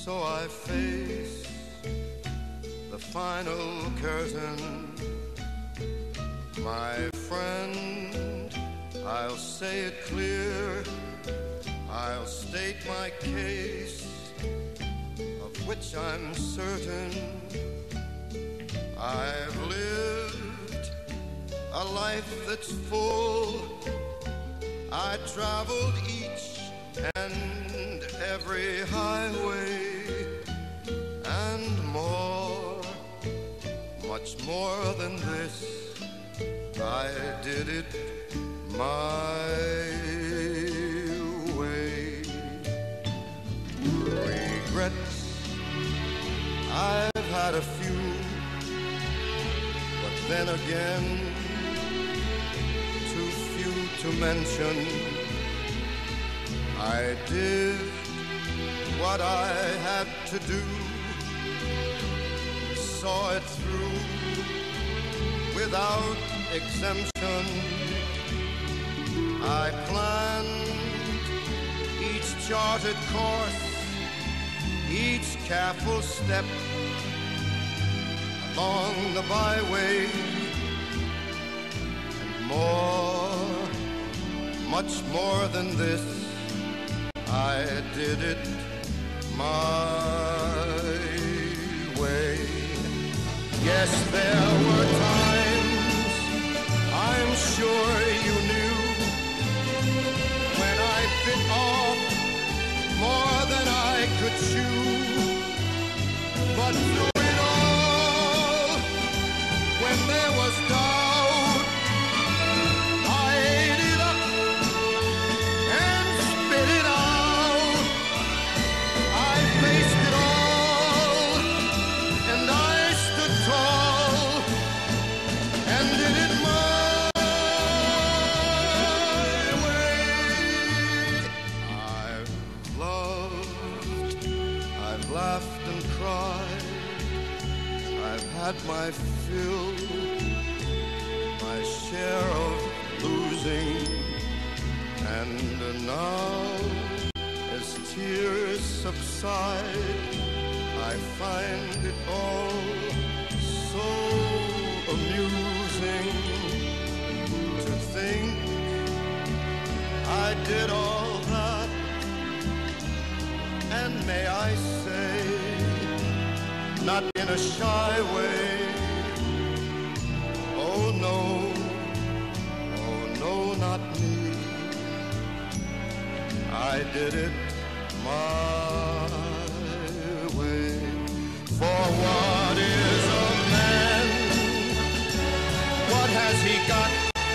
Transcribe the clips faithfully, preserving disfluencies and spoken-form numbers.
So I face the final curtain. My friend, I'll say it clear, I'll state my case, of which I'm certain. I've lived a life that's full. I traveled each and every highway and more, much more than this. I did it my way. Regrets, I've had a few, but then again, too few to mention. I did what I had to do, saw it through without exemption. I planned each charted course, each careful step along the byway, and more, much more than this, I did it my way. Yes, there were times, I'm sure you knew, when I bit off more than I could chew. But through it all, when there was doubt, I ate it up and spit it out. I faced it all, and I stood tall and did it my way. I've loved, I've laughed and cried, I've had my fill, my share of losing, and now as tears subside, I find it all so amusing to think I did all that, and may I say, not in a shy way, oh no, oh no, not me. I did it my way. For what is a man? What has he got?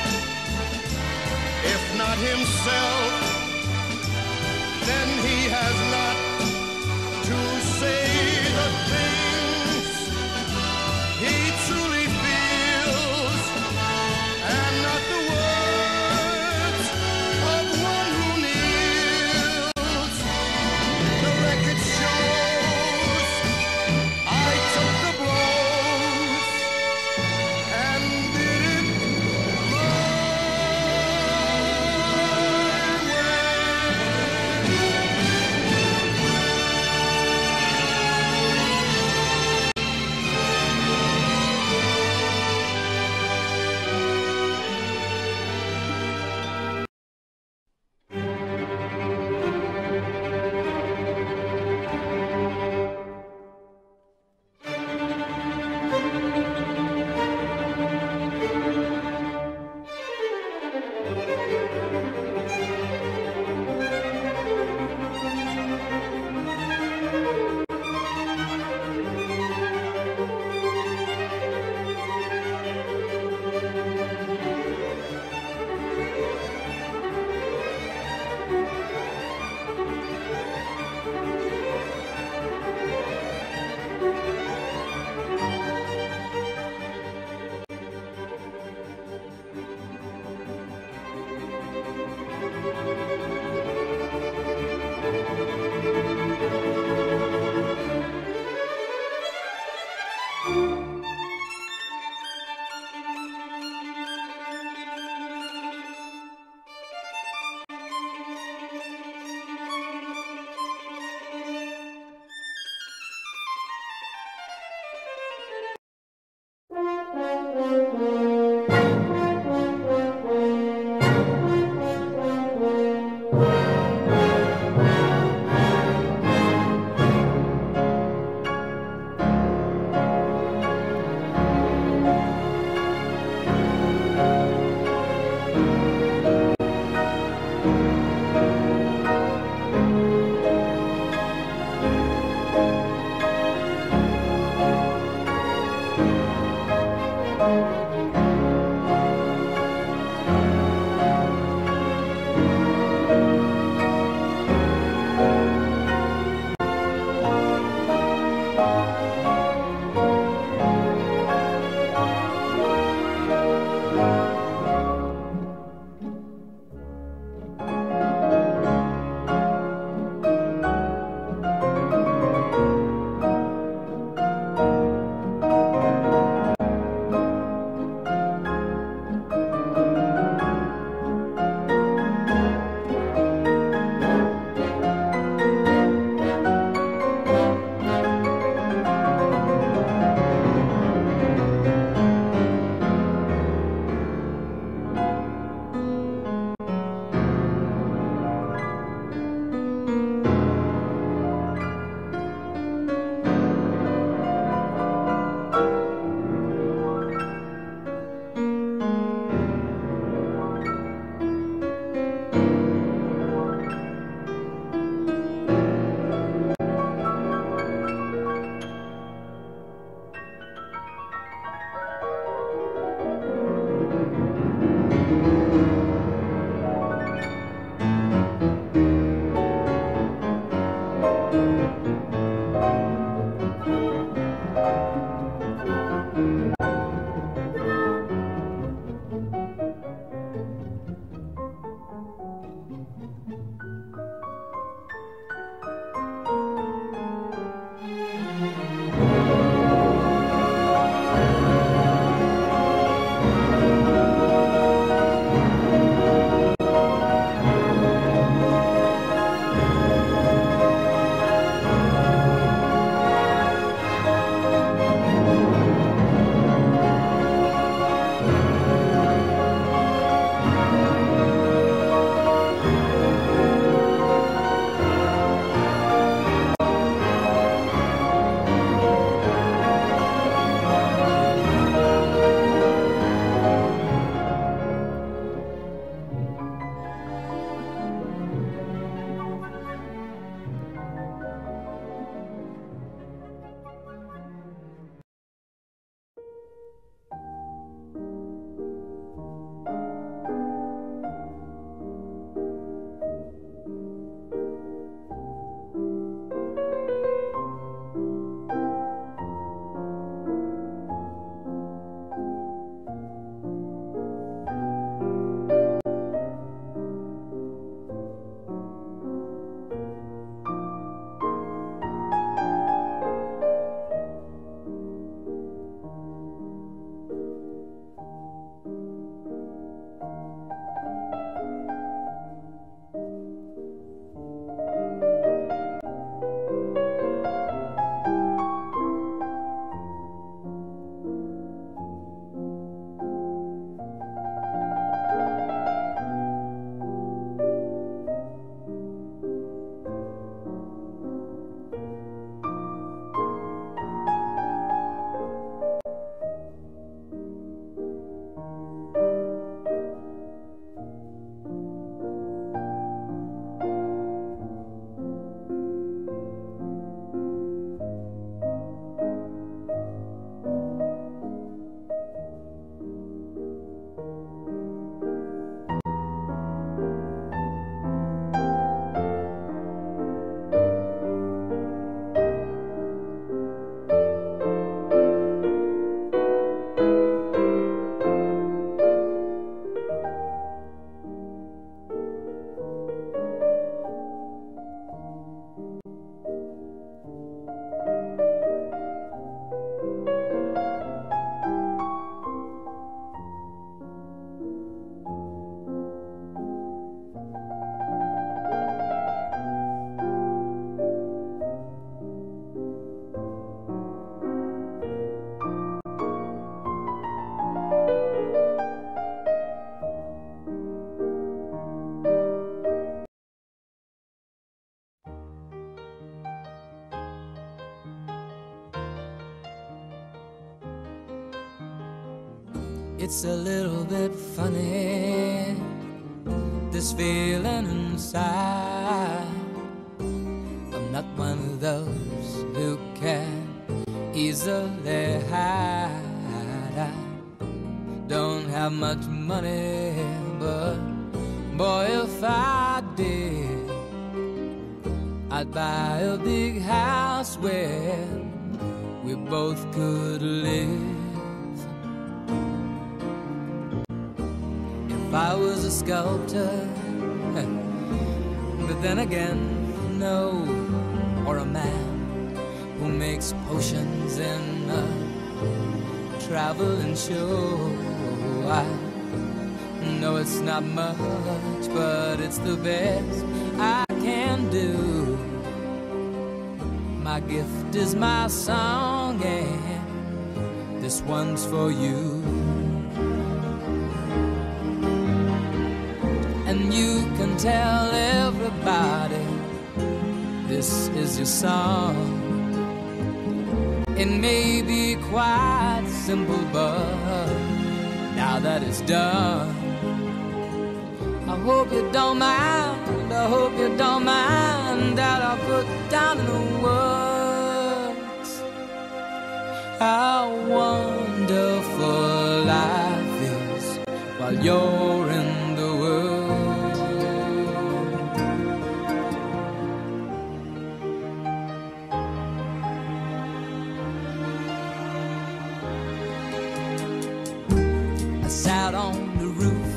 If not himself, then he has not to say the things he truly feels, and not the words of one who kneels. The record shows I took the blows and did it my way. Thank you. It's a little bit funny, this feeling inside. I'm not one of those who can easily hide. I don't have much money, but boy, if I did, I'd buy a big house where we both could live. If I was a sculptor, but then again, no, or a man who makes potions in a traveling show. I know it's not much, but it's the best I can do. My gift is my song, and this one's for you. And you can tell everybody this is your song. It may be quite simple, but now that it's done, I hope you don't mind, I hope you don't mind that I put down in the words how wonderful life is while you're in the world. I sat on the roof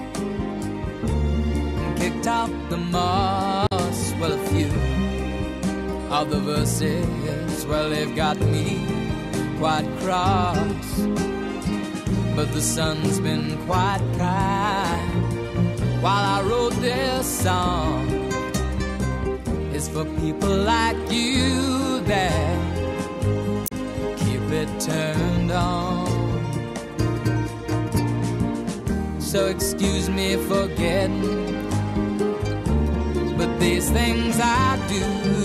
and kicked out the moss. Well, a few of the verses, well, they've got me quite cross, but the sun's been quite kind while I wrote this song. It's for people like you that keep it turned on. So excuse me for getting, but these things I do,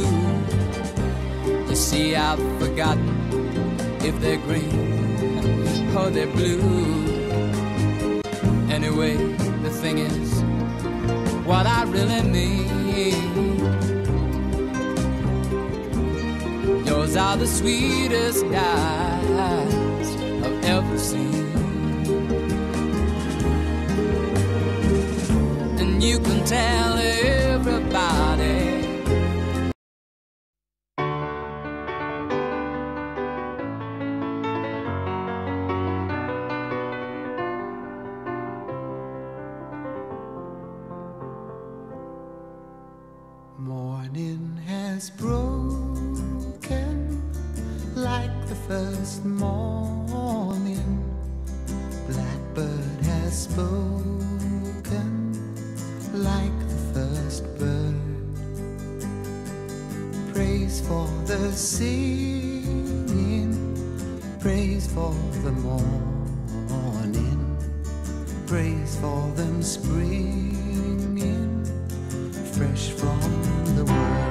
you see, I've forgotten if they're green or they're blue. Anyway, the thing is, what I really mean, yours are the sweetest eyes I've ever seen. And you can tell everybody morning has broken like the first morning. Blackbird has spoken like the first bird. Praise for the singing, praise for the morning, praise for them springing fresh from the world.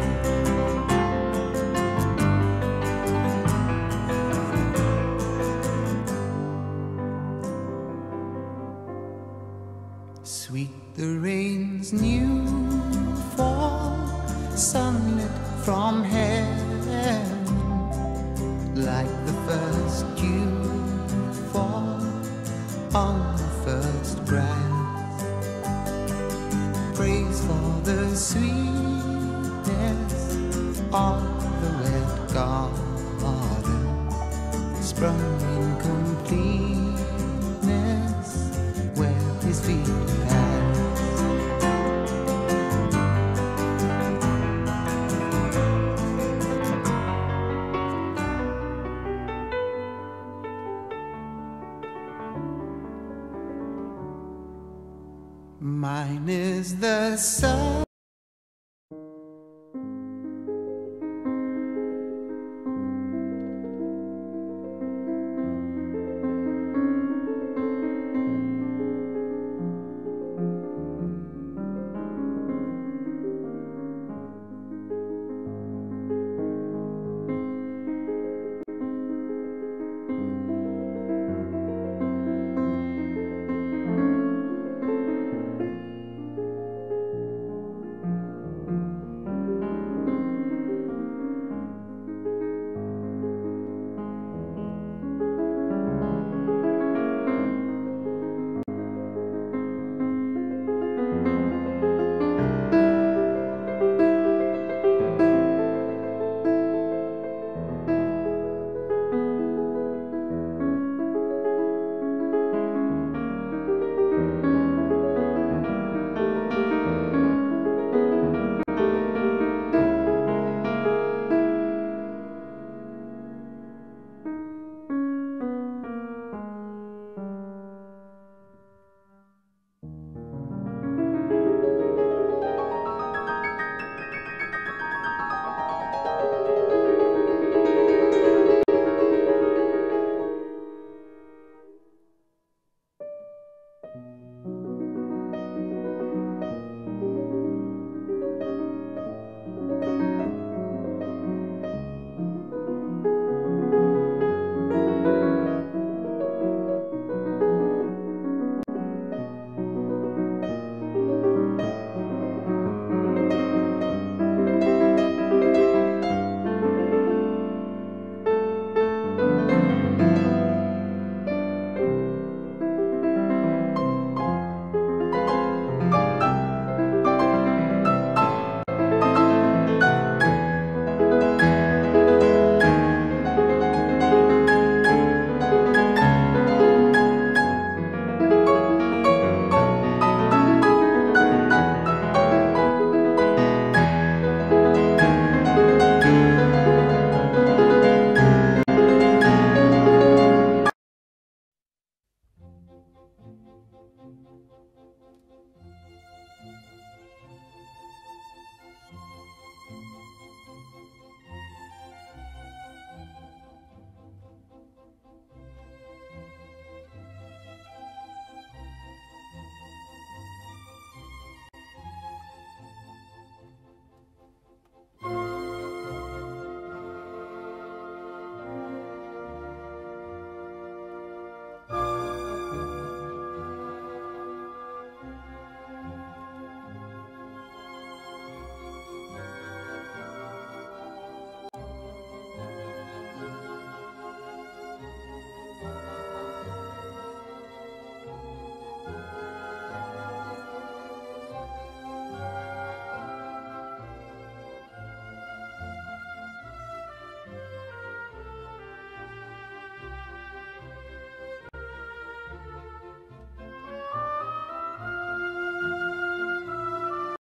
Sweet the rain's new fall, sunlit from heaven, like the first dew fall on the first grass. Praise for the sweetness of the wet garden, sprung in completeness where his feet pass. Mine is the sun